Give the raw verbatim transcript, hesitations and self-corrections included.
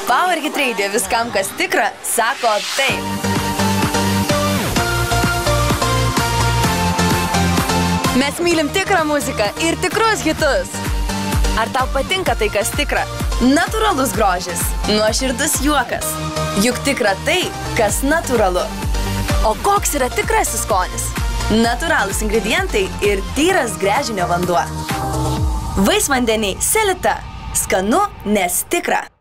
Power Hit Radio viskam, kas tikra, sako taip. Mes mylim tikrą muziką ir tikrus hitus. Ar tau patinka tai, kas tikra? Natūralus grožis, nuoširdus juokas. Juk tikra tai, kas natūralu. O koks yra tikrasis skonis? Natūralūs ingredientai ir tyras gręžinio vanduo. Vaisvandeniai Selita. Skanu, nes tikra.